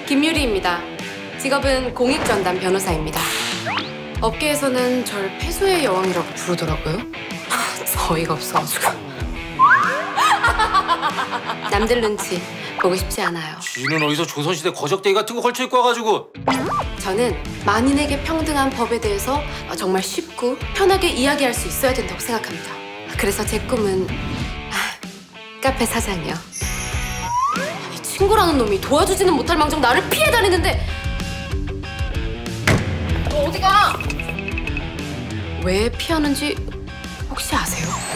김유리입니다. 직업은 공익전담 변호사입니다. 업계에서는 절 패소의 여왕이라고 부르더라고요. 어이가 없어가지고. 남들 눈치 보고 싶지 않아요. 쥐는 어디서 조선시대 거적대기 같은 거 걸쳐입고 와가지고. 저는 만인에게 평등한 법에 대해서 정말 쉽고 편하게 이야기할 수 있어야 된다고 생각합니다. 그래서 제 꿈은 카페 사장이요. 이 친구라는 놈이 도와주지는 못할 망정 나를 피해 다니는데 너 어디가? 왜 피하는지 혹시 아세요?